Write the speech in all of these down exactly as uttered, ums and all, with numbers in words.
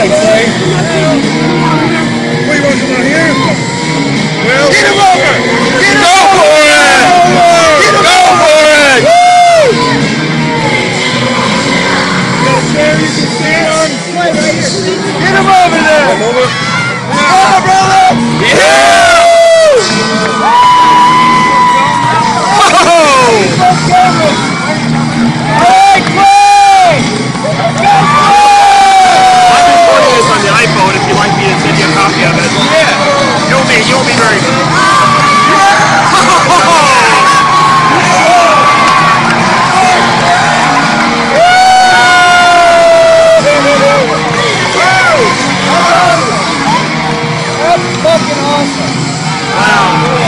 play. What, you want to come out here? Well, get him over! Get him Go over! for it! Get him Go over. for it! Woo! You got a chair you can stand on? Right here. Get him over there! Come over. Come on, brother! Yeah! Fucking awesome. Wow.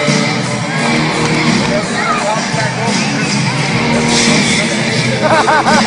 Ha ha ha!